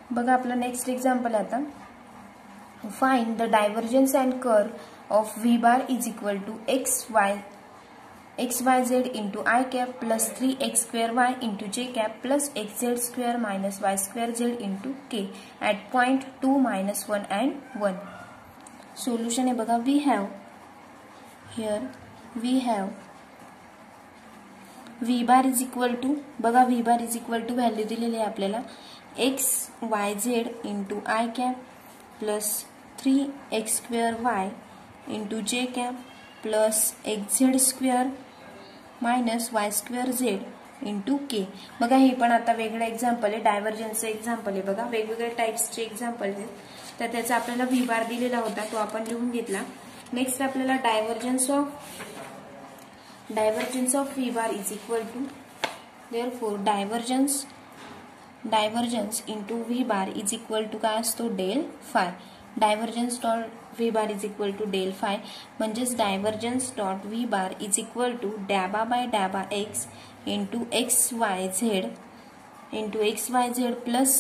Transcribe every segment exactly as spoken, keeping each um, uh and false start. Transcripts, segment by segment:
बघा आपलं next example आता, find the divergence and curl of V bar is equal to X Y X Y Z into I cap plus three X square Y into J cap plus X Z square minus Y square Z into K at point two minus one and one. Solution आहे बघा, we have here we have V bar is equal to, बघा V bar is equal to value दिलेली आहे आपल्याला X Y Z into I cap plus three X square Y into J cap plus X Z square minus Y square Z into K. बघा हे पण आता वेगळं example आहे, डायव्हर्जन्सचं example आहे. बघा वेगवेगळ्या टाईप्सचे एक्झाम्पल आहेत, तर त्याचा आपल्याला व्ही बार दिलेला होता तो आपण लिहून घेतला. नेक्स्ट आपल्याला divergence of divergence of V bar is equal to, therefore divergence divergence into V bar is equal to काय असतो, del phi. Divergence dot V bar is equal to del phi म्हणजेच divergence dot V bar is equal to डॅबा by डॅबा X into X Y Z into X Y Z plus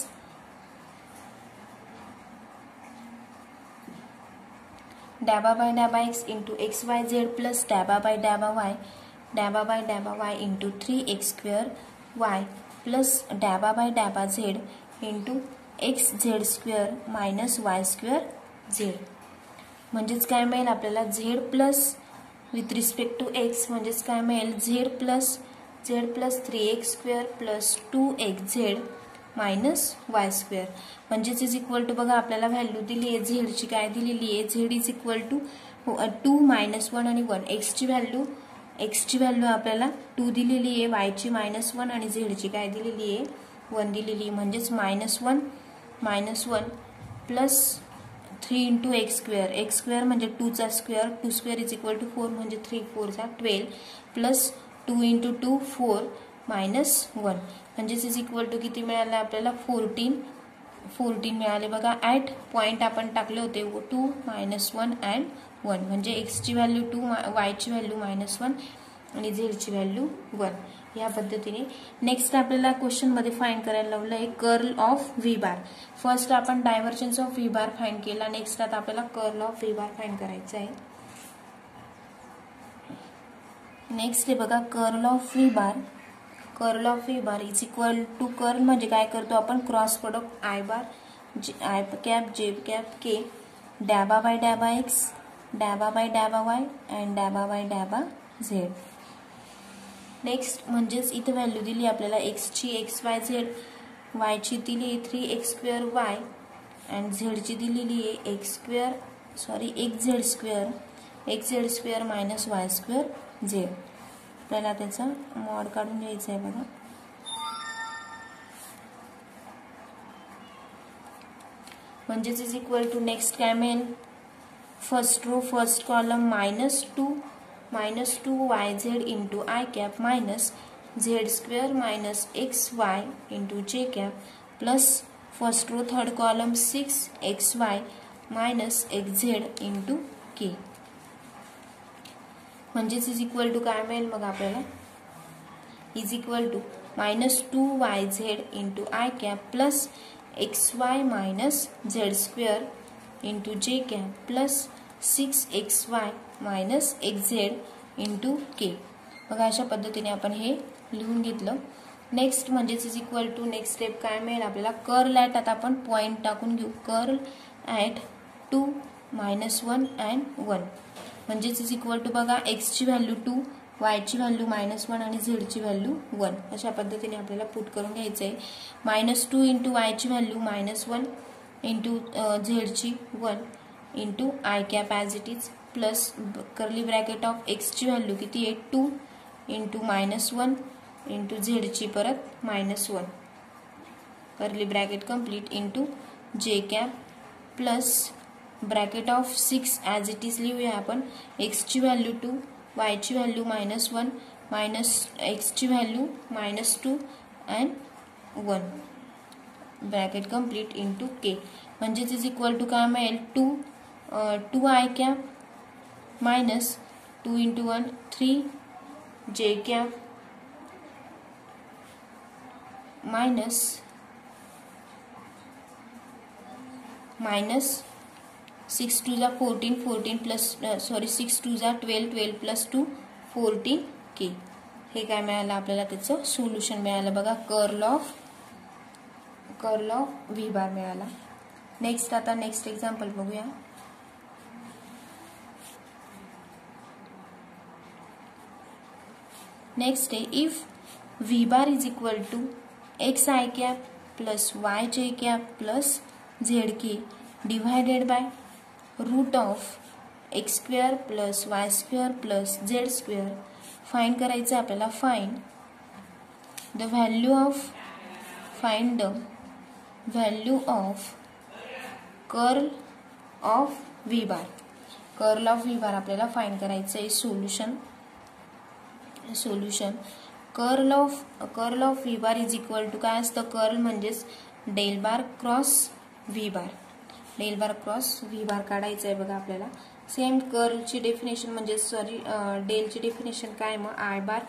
डॅबा by डॅबा X into X Y Z plus डॅबा by डॅबा Y डॅबा by डॅबा Y into three X square Y plus डॅबा by डॅबा Z into X Z square minus Y square Z. म्हणजेच काय मिळेल आपल्याला, Z plus with respect to X म्हणजेच काय मिळेल, Z plus Z plus three X square plus two X Z minus Y square. म्हणजेच इज इक्वल टू, बघा आपल्याला व्हॅल्यू दिली आहे झेडची, काय दिलेली आहे, Z is equal to two minus one आणि वन. एक्सची व्हॅल्यू एक्सची व्हॅल्यू आपल्याला टू दिलेली आहे, वायची मायनस वन आणि झेडची काय दिलेली आहे, वन दिलेली आहे. म्हणजेच minus one minus one plus three into X square, X square म्हणजे टूचा square, two square is equal to four म्हणजे थ्री फोरचा twelve plus two into two four minus one म्हणजेच इज इक्वल टू किती मिळालं आपल्याला, फोर्टीन फोर्टीन मिळाले. बघा ॲट पॉईंट आपण टाकले होते two minus one and one म्हणजे एक्सची व्हॅल्यू टू, वायची व्हॅल्यू मायनस वन आणि झेडची व्हॅल्यू वन. या पद्धतीने नेक्स्ट आपल्याला क्वेश्चनमध्ये फाइंड करायला लावलं आहे curl of V bar. First आपण divergence of V bar find केला, नेक्स्ट आता आपल्याला curl of V bar find करायचं आहे. नेक्स्ट आहे बघा curl of V bar. Curl of V bar is equal to, curl म्हणजे काय करतो आपण, cross product I bar I cap J cap K डॅबा बाय डॅबा एक्स डॅबा बाय डॅबा वाय अँड डॅबा बाय डॅबा झेड. नेक्स्ट म्हणजेच इथे व्हॅल्यू दिली आपल्याला एक्सची एक्स वाय झेड, वायची दिली three X square Y and झेडची दिलेली आहे X square sorry X Z square X Z square minus Y square Z. आपल्याला त्याचा मॉड काढून घ्यायचा आहे बघा. म्हणजेच इज इक्वल टू नेक्स्ट काय मिळेल, first row first column minus two minus two Y Z into I cap minus Z square minus X Y into J cap plus first row third column six X Y minus X Z into K. म्हणजेच is equal to काय मिळेल मग आपल्याला, is equal to minus two Y Z into I cap plus X Y minus Z square into J cap plus six X Y minus X Z into K. बघा अशा पद्धतीने आपण हे लिहून घेतलं. नेक्स्ट म्हणजेच is equal to next step काय मिळेल आपल्याला, कर्ल ॲट, आता आपण पॉईंट टाकून घेऊ, curl at two minus one and one म्हणजेच इज इक्वल टू, बघा एक्सची व्हॅल्यू टू, वायची व्हॅल्यू मायनस वन आणि झेडची व्हॅल्यू वन. अशा पद्धतीने आपल्याला पुट करून घ्यायचं आहे. मायनस टू इंटू वायची व्हॅल्यू मायनस वन इंटू झेडची one into I cap as it is plus curly bracket of एक्सची व्हॅल्यू किती आहे, two into minus one into झेडची परत minus one curly bracket complete into J cap plus bracket of six as it is लिहूया आपण, एक्सची value two, वायची value minus one minus एक्सची value minus two and one bracket complete into K. म्हणजेच is equal to काय मिळेल, two two I cap minus two into one three J cap minus minus six two जा fourteen, fourteen plus sorry six two जा twelve, twelve plus two fourteen K. हे काय मिळालं आपल्याला, त्याचं सोल्युशन मिळालं बघा. Curl of curl of V bar मिळाला. नेक्स्ट आता नेक्स्ट एक्झाम्पल बघूया. नेक्स्ट आहे if V bar is equal to X I cap plus Y J cap plus Z K divided by root of X square plus Y square plus Z square. Find करायचं आपल्याला. Find the value of find the value of curl of V bar. Curl of V bar आपल्याला find करायचं आहे. Solution solution curl of curl of V bar is equal to काय असतं. Curl म्हणजेच del bar cross V bar. Del bar cross V bar काढायचं आहे बघा आपल्याला. सेम कर्लची डेफिनेशन म्हणजे सॉरी डेलची डेफिनेशन काय मग I bar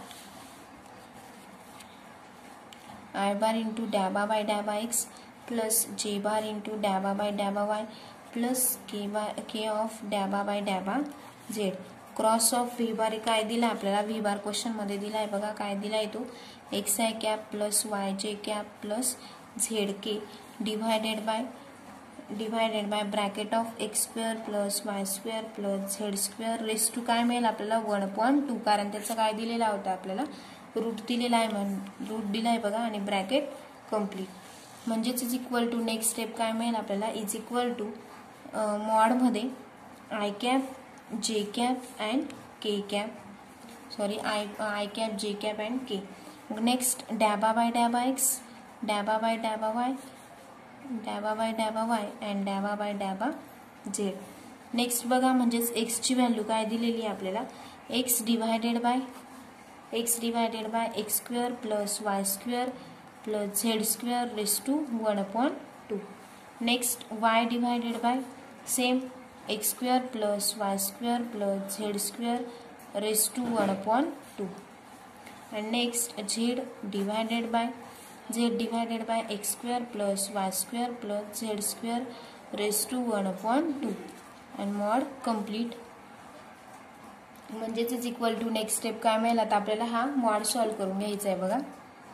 I bar into डॅबा बाय डॅबा X plus J bar into डॅबा बाय डॅबा Y plus K by K of डॅबा बाय डॅबा Z. Cross of V bar काय दिला आपल्याला. व्ही बार क्वेश्चन मध्ये दिलाय बघा. काय दिलाय तो X I cap plus Y J cap plus Z K divided by divided by bracket of X square plus Y square plus Z square raise to काय मिळेल आपल्याला वन पॉईंट टू. कारण त्याचा काय दिलेला होता आपल्याला रूट दिलेला आहे म्हणून रूट दिलाय बघा आणि ब्रॅकेट कम्प्लीट. म्हणजेच is equal to next step काय मिळेल आपल्याला. इज इक्वल टू मॉडमध्ये I cap J cap and K cap sorry I I cap J cap and K. Next डॅबा बाय डॅबा एक्स डॅबा बाय डॅबा वाय डॅबा बाय डॅबा वाय अँड डॅबा बाय डॅबा झेड. नेक्स्ट बघा म्हणजेच एक्सची व्हॅल्यू काय दिलेली आहे आपल्याला. X divided by X divided by X square plus Y square plus Z square raise to one upon two. Next Y divided by same X square plus Y square plus Z square raise to one upon two. And next Z divided by z divided by x square plus y square plus z square raised to one upon two and mod complete. म्हणजेच is equal to next step काय मिळेल आता आपल्याला हा mod solve करून घ्यायचा आहे बघा.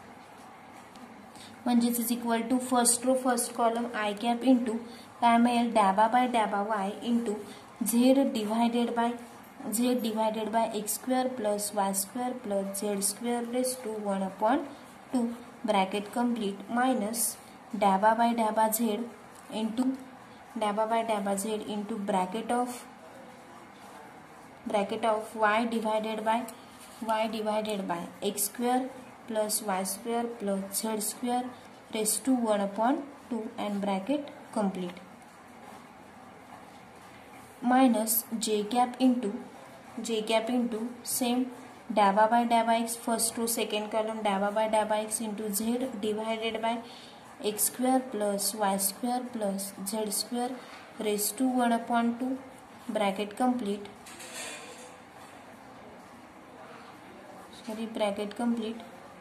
म्हणजेच is equal to first row first column I cap into काय मिळेल डॅबा बाय डॅबा Y into Z divided by Z divided by X square plus Y square plus Z square raise to one upon two bracket complete minus डॅबा by डॅबा Z into डॅबा by डॅबा Z into bracket of bracket of Y divided by Y divided by X square plus Y square plus Z square raise to one upon two and bracket complete minus J cap into J cap into same डॅबा by डॅबा X first row second column डॅबा by डॅबा X into Z divided by X square plus Y square plus Z square raise to one upon two bracket complete sorry bracket complete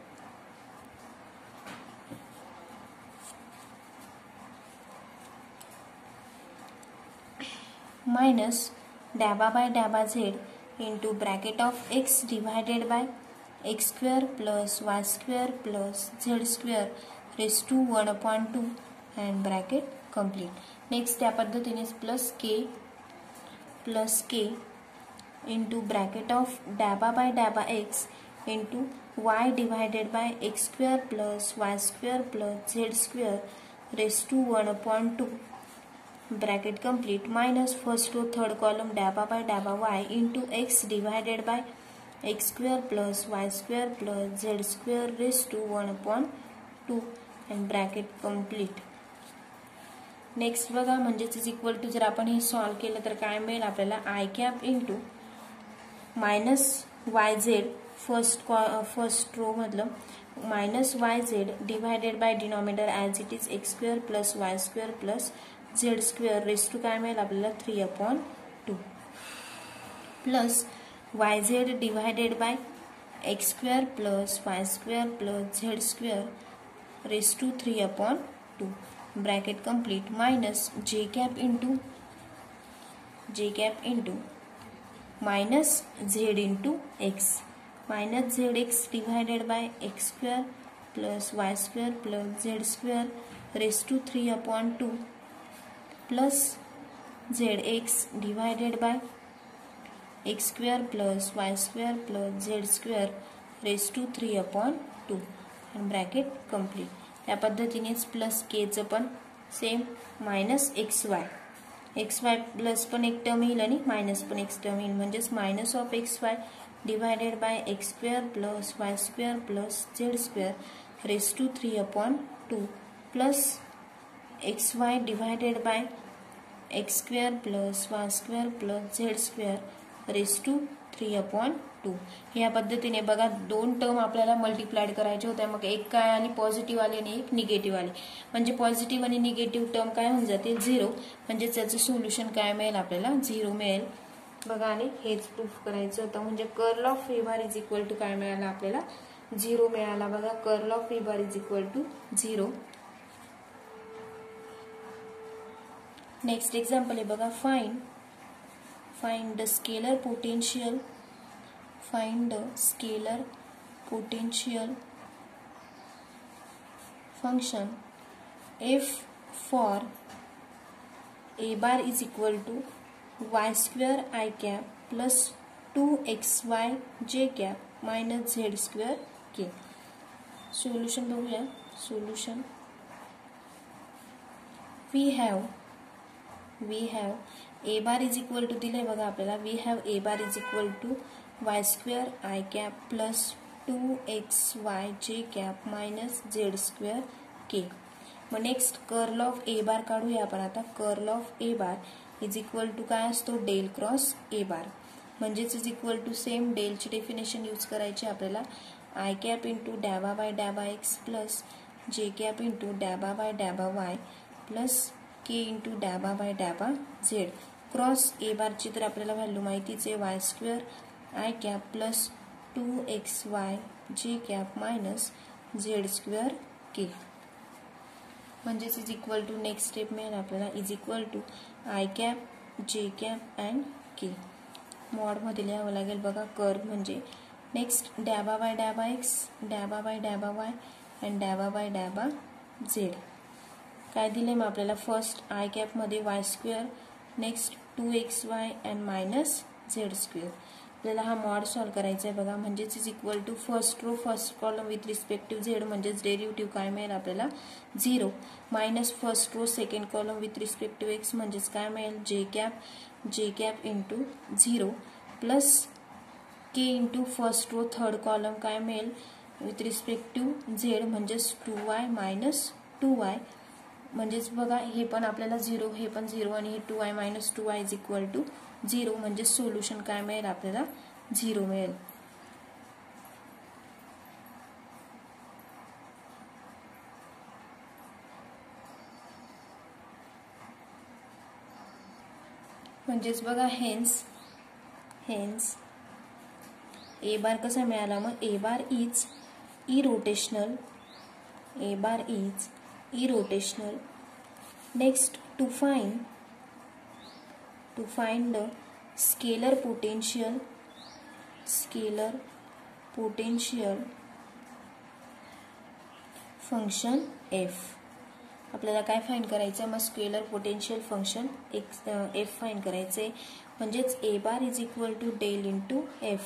minus डॅबा by डॅबा Z into bracket of x divided by x square plus y square plus z square raised to one upon two and bracket complete. Next त्या पद्धतीने plus k plus k into bracket of डॅबा by डॅबा x into y divided by x square plus y square plus z square raised to one upon two bracket complete minus first row third column डॅबा by डॅबा Y into X divided by X square plus Y square plus Z square raise to one upon two and bracket complete. Next बघा म्हणजेच is equal to जर आपण हे solve केलं तर काय मिळेल आपल्याला I cap into minus Y Z first first row मधलं minus Y Z divided by denominator as it is X square plus Y square plus Z square raise to काय मिळेल आपल्याला three upon two plus Y Z divided by X square plus Y square plus Z square raise to three upon two bracket complete minus J cap into J cap into minus Z into x minus Z X divided by X square plus Y square plus Z square raise to three upon two plus Z X divided by X square plus Y square plus Z square raise to three upon two आणि bracket complete. त्या पद्धतीनेच plus केचं पण same minus X Y X Y plus पण एक term येईल आणि minus पण एक टर्म येईल म्हणजेच minus of X Y divided by X square plus Y square plus Z square raise to three upon two plus X Y divided by X square plus Y square plus Z square raise to three upon two. ह्या पद्धतीने बघा दोन term आपल्याला multiplied करायचे होते. मग एक काय आली पॉझिटिव्ह आली आणि एक निगेटिव्ह आली म्हणजे पॉझिटिव्ह आणि निगेटिव्ह टर्म काय होऊन जाते झिरो म्हणजे त्याचं सोल्युशन काय मिळेल आपल्याला झिरो मिळेल. बघा आणि हेच प्रूफ करायचं होतं म्हणजे curl of A bar is equal to काय मिळाला आपल्याला झिरो मिळाला. बघा curl of A bar is equal to zero. Next example आहे बघा find find the scalar potential find the scalar potential function if for a bar is equal to y square I cap plus two x y j cap minus z square k. Solution बघूया. Solution we have we have a bar is equal to दिले बघा आपल्याला we have a bar is equal to y square I cap plus two x y j cap minus z square k. मग next curl of A bar काढूया आपण आता. Curl of A bar is equal to काय असतो del cross A bar म्हणजेच is equal to same डेलची definition use करायची आपल्याला आय कॅप इंटू डॅबा बाय डॅबा X plus J cap into डॅबा बाय डॅबा वाय प्लस के इंटू डॅबा बाय डॅबा झेड. क्रॉस ए बारची तर आपल्याला व्हॅल्यू माहितीच आहे Y square I cap plus two X Y J cap minus Z square K म्हणजेच is equal to next step मिळेल आपल्याला is equal to I cap J cap and K. मॉडमध्ये लिहावं लागेल बघा कर्व म्हणजे नेक्स्ट डॅबा बाय डॅबा एक्स डॅबा बाय डॅबा वाय अँड डॅबा बाय डॅबा झेड. काय दिले मग आपल्याला फर्स्ट आय कॅपमध्ये Y square next two X Y and minus Z square. आपल्याला हा मॉड सॉल्व करायचा आहे बघा म्हणजेच is equal to first row first column with respective Z म्हणजेच डेरिव्हेटिव्ह काय मिळेल आपल्याला zero minus first row second column with respective X म्हणजेच काय मिळेल J cap J cap into zero plus K into first row third column काय मिळेल with respective Z म्हणजेच two Y minus two Y म्हणजेच बघा हे पण आपल्याला झिरो हे पण झिरो आणि हे two Y minus two Y is equal to zero म्हणजे सोल्युशन काय मिळेल आपल्याला झिरो मिळेल. म्हणजेच बघा हेन्स हेन्स ए बार कसा मिळाला मग A bar is irrotational A bar is irrotational. Next to find to find the scalar potential scalar potential function f. आपल्याला काय फाइंड करायचं मग scalar potential function F find करायचे म्हणजेच A bar is equal to del into F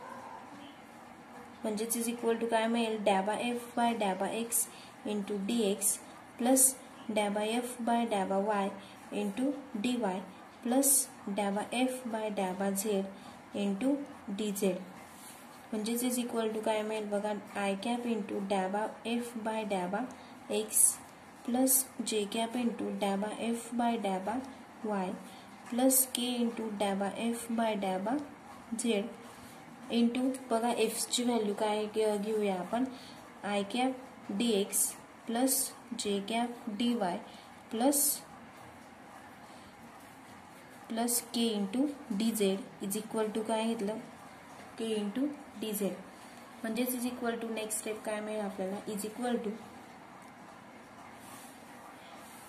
म्हणजेच is equal to काय मिळेल डॅबा एफ बाय डॅबा X into D X plus डॅबा एफ बाय डॅबा Y into D Y plus डॅबा एफ बाय डॅबा झेड इंटू डी झेड म्हणजेच इज इक्वल टू काय मिळेल बघा आय कॅप इंटू डॅबा एफ बाय डॅबा X plus J cap into डॅबा एफ बाय डॅबा वाय प्लस के इंटू डॅबा एफ बाय डॅबा झेड इंटू बघा एफची व्हॅल्यू काय घेऊया आपण I cap D X plus J cap D Y plus plus K into D Z is equal to काय घेतलं के इंटू डी झेड म्हणजेच is equal to next step काय मिळेल आपल्याला is equal to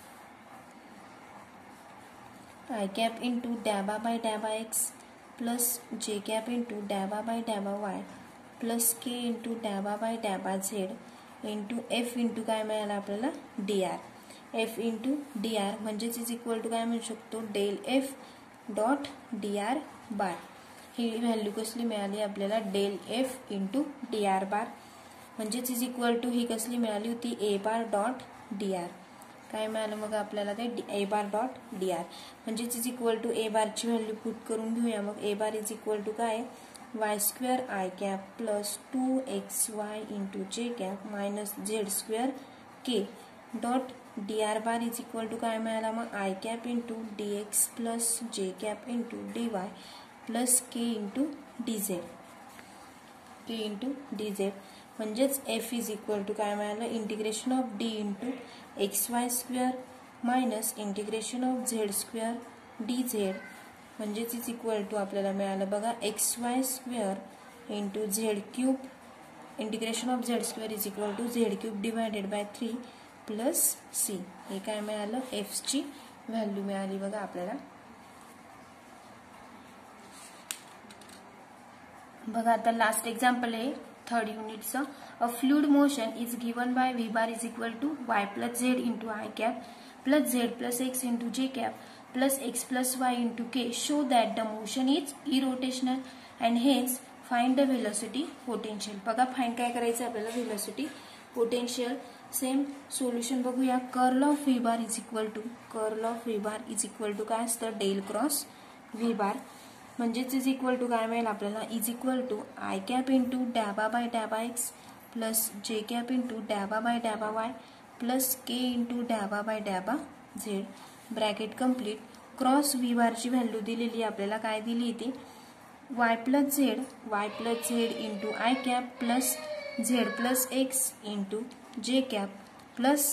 I cap into डॅबा by डॅबा X plus J cap into डॅबा by डॅबा वाय प्लस के इंटू डॅबा बाय डॅबा झेड इंटू एफ इंटू काय मिळालं आपल्याला D R. F into D R म्हणजेच इज इक्वल टू काय म्हणू शकतो del F dot D R bar. ही व्हॅल्यू कसली मिळाली आपल्याला del F into D R bar म्हणजेच इज इक्वल टू ही कसली मिळाली होती A bar dot D R. काय मिळालं मग आपल्याला ते A bar dot D R म्हणजेच इज इक्वल टू ए बारची व्हॅल्यू पुट करून घेऊया. मग A bar is equal to काय Y square I cap plus two X Y into J cap minus Z square K dot D R bar is equal to काय मिळाला मग I cap into D X plus J cap into D Y plus K into D Z K into D Z म्हणजेच F is equal to काय मिळालं integration of D into X Y square minus integration of Z square D Z म्हणजेच is equal to आपल्याला मिळालं बघा X Y square into Z cube integration of Z square is equal to Z cube divided by three plus C. हे काय मिळालं एफची value मिळाली बघा आपल्याला. बघा आता लास्ट एक्झाम्पल आहे थर्ड युनिटचं. A fluid motion is given by V bar is equal to Y plus Z into I cap plus Z plus X into J cap plus X plus Y into K show that the motion is irrotational and hence find the velocity potential. बघा find काय करायचं आपल्याला velocity potential. Same solution बघूया. Curl of V bar is equal to curl of V bar is equal to काय असतं del cross V बार म्हणजेच is equal to काय मिळेल आपल्याला is equal to I cap into डॅबा बाय डॅबा X plus J cap into डॅबा by डॅबा वाय प्लस के इंटू डॅबा बाय डॅबा Z bracket complete. Cross V बारची व्हॅल्यू दिलेली आपल्याला काय दिली ती Y plus Z Y plus Z into I cap plus Z plus X into J cap plus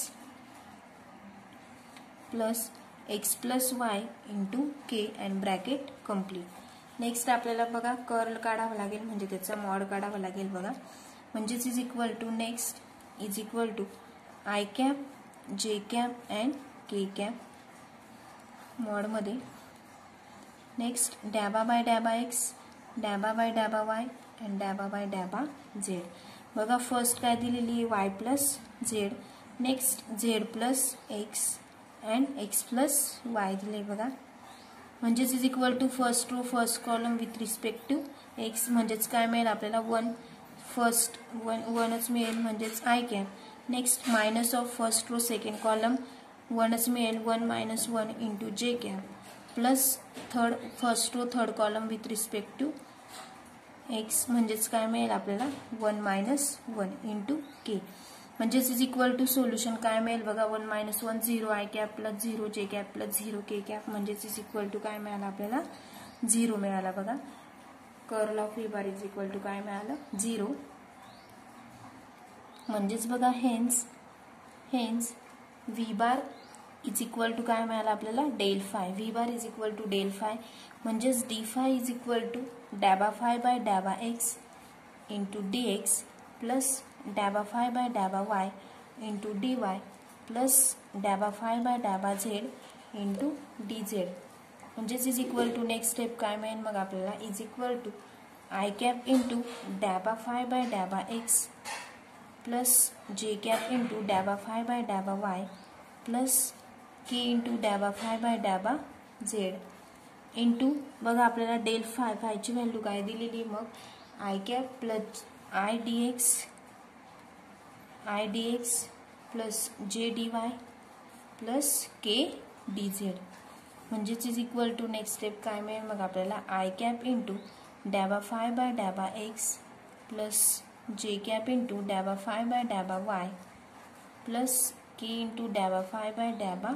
plus X plus Y into K and bracket complete. Next आपल्याला बघा curl काढावं लागेल म्हणजे त्याचा मॉड काढावा लागेल बघा म्हणजेच is equal to next is equal to I cap J cap and K cap मॉडमध्ये नेक्स्ट डॅबा बाय डॅबा एक्स डॅबा बाय डॅबा वाय अँड डॅबा बाय डॅबा झेड. बघा फर्स्ट काय दिलेली Y plus Z next Z plus X and X plus Y दिले बघा म्हणजेच is equal to first row first column with respect to X म्हणजेच काय मिळेल आपल्याला वन फर्स्ट वन वनच मिळेल म्हणजेच I cap next minus of first row second column वनच मिळेल one minus one into J cap plus third first row third column with respect to X म्हणजेच काय मिळेल आपल्याला one minus one into K म्हणजेच इज इक्वल टू सोल्युशन काय मिळेल बघा one minus one zero I cap plus zero J cap plus zero K cap म्हणजेच is equal to काय मिळालं आपल्याला झिरो मिळाला बघा. Curl of V bar is equal to काय मिळालं झिरो म्हणजेच बघा hence hence V bar is equal to काय मिळालं आपल्याला del phi. V bar is equal to del phi म्हणजेच D phi is equal to डॅबा फाय बाय डॅबा X into D X plus डॅबा फाय बाय डॅबा Y into D Y plus डॅबा phi by डॅबा झेड इंटू डी झेड म्हणजेच is equal to next step काय मिळेल मग आपल्याला is equal to I cap into डॅबा फाय बाय डॅबा X plus J cap into डॅबा फाय बाय डॅबा वाय प्लस के इंटू डॅबा फाय बाय डॅबा झेड इंटू बघा आपल्याला डेल फाय फायची व्हॅल्यू काय दिलेली मग I cap plus I D X I D X plus J D Y plus K D Z म्हणजेच is equal to next step काय मिळेल मग आपल्याला आय कॅप इंटू डॅबा फाय बाय डॅबा X plus J cap into डॅबा phi by डॅबा Y plus K into डॅबा फाय बाय डॅबा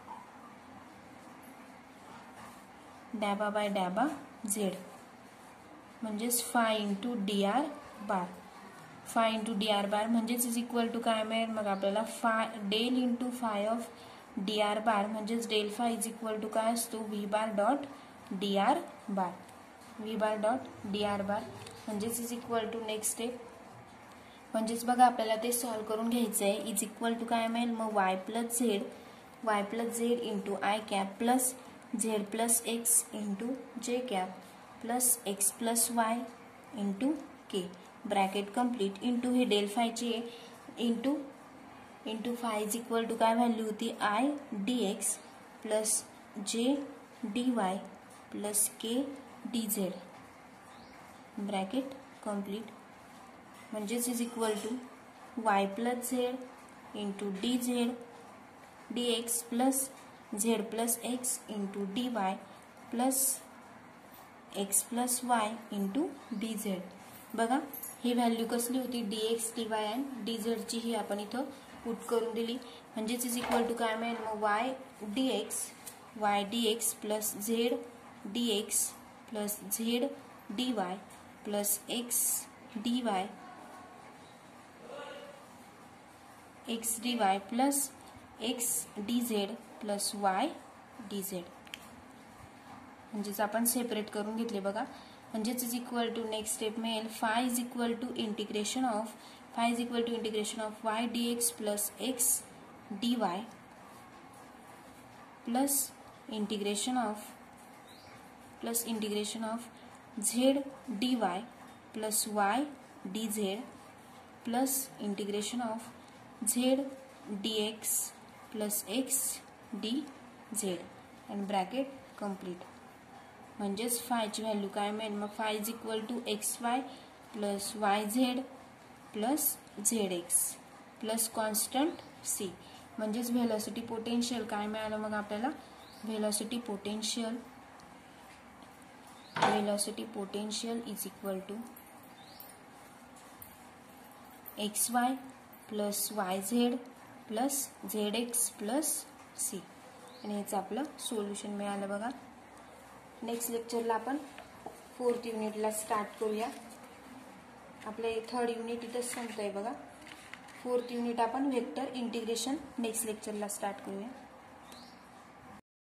डॅबा बाय डॅबा झेड म्हणजेच phi into D R bar phi into D R bar म्हणजेच इज इक्वल टू काय मिळेल मग आपल्याला phi del into phi of D R bar म्हणजेच del phi is equal to काय असतो V bar dot D R bar V bar dot D R bar म्हणजेच is equal to next step म्हणजेच बघा आपल्याला ते सॉल्व करून घ्यायचं आहे. इज इक्वल टू काय मिळेल मग Y plus Z Y plus Z into I cap plus Z plus X into J cap plus X plus Y into K bracket complete into हे डेल फायची into into phi is equal to काय value होती I D X plus J D Y plus K D Z bracket complete म्हणजेच is equal to Y plus Z into D Z D X plus Z plus X into D Y plus X plus Y into D Z. बघा ही value कसली होती D X D Y आणि D झेडची ही आपण इथं put करून दिली म्हणजेच इज इक्वल टू काय मिळेल मग Y D X Y D X plus Z D X plus Z D Y plus X D Y X D Y plus X D Z plus Y D Z म्हणजेच आपण separate करून घेतले बघा म्हणजेच is equal to next step मिळेल phi is equal to integration of phi is equal to integration of Y D X plus X D Y plus integration of plus integration of Z D Y plus Y D Z plus integration of Z D X plus X D Z and bracket complete म्हणजेच फायची value काय मिळेल मग phi is equal to X Y plus Y Z plus Z X plus constant C म्हणजेच velocity potential काय मिळालं मग आपल्याला velocity potential velocity potential is equal to X Y plus Y Z plus Z X plus C आणि याचं आपलं solution मिळालं बघा। नेक्स्ट लेक्चरला आपण फोर्थ युनिटला स्टार्ट करूया आपले थर्ड युनिट इथंच संपतंय बघा फोर्थ युनिट आपण वेक्टर इंटिग्रेशन नेक्स्ट लेक्चरला स्टार्ट करूया।